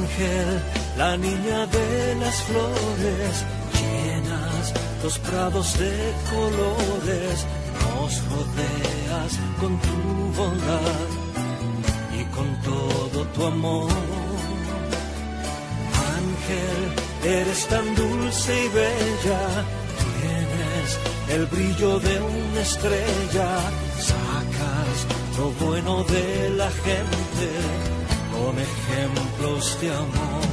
Ángel, la niña de las flores, llenas los prados de colores, nos rodeas con tu bondad y con todo tu amor. Ángel, eres tan dulce y bella, tienes el brillo de una estrella, sacas lo bueno de la gente con ejemplos de amor.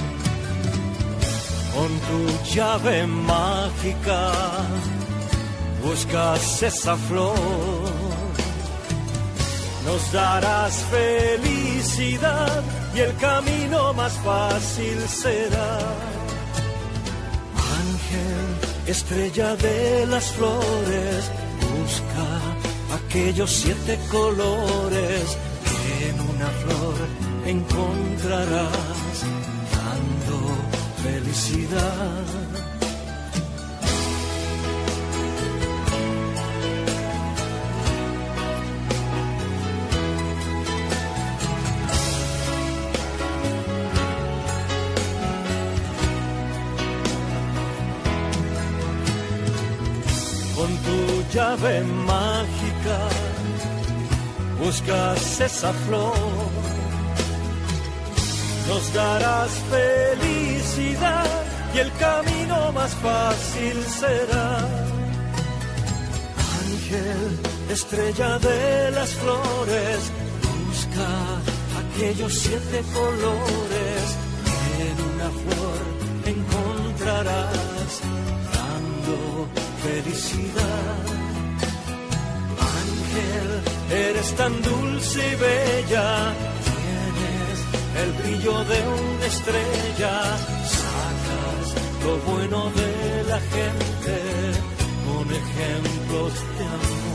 Con tu llave mágica buscas esa flor, nos darás felicidad y el camino más fácil será. Ángel, estrella de las flores, busca aquellos 7 colores que en una flor encontrarás, dando felicidad. Con tu llave mágica buscas esa flor, nos darás felicidad y el camino más fácil será. Ángel, estrella de las flores, busca aquellos 7 colores que en una flor encontrarás, dando felicidad. Ángel, eres tan dulce y bella, el brillo de una estrella, sacas lo bueno de la gente con ejemplos de amor.